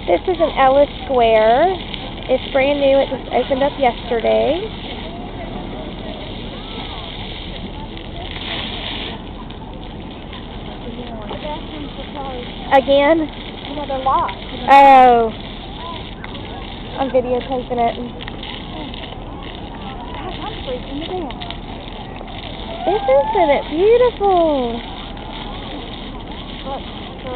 This is an Ellis Square. It's brand new. It just opened up yesterday. Again? Another lock. Oh. I'm videotaping it. Gosh, I'm freaking it out. Isn't it beautiful? Look,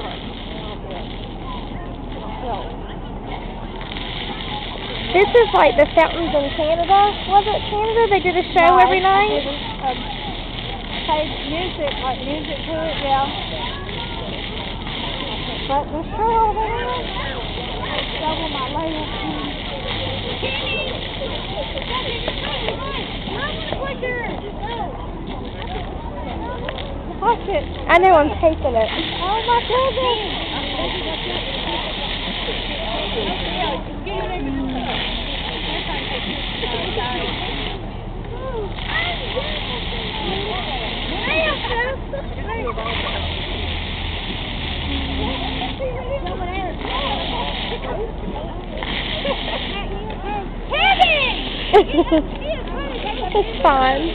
This is like the fountains in Canada. Was it Canada? They did a show every night? Played music, like music to it, yeah. But the show over there, double my layers. Watch it. I know, I'm taping it. Oh my goodness. It's fun.